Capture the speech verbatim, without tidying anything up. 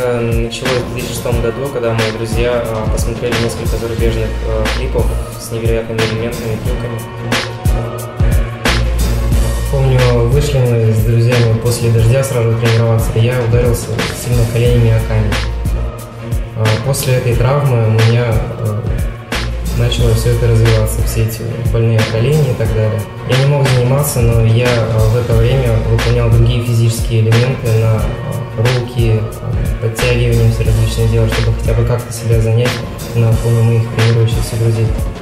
это началось в две тысячи шестом году, когда мои друзья посмотрели несколько зарубежных клипов с невероятными элементами, трюками. Помню, вышли мы с друзьями после дождя сразу тренироваться, и я ударился сильно коленями о камень. После этой травмы у меня начало все это развиваться, все эти больные колени и так далее. Я не мог заниматься, но я в это время выполнял другие физические элементы на руки, подтягивания, все различные дела, чтобы хотя бы как-то себя занять на фоне моих тренирующихся друзей.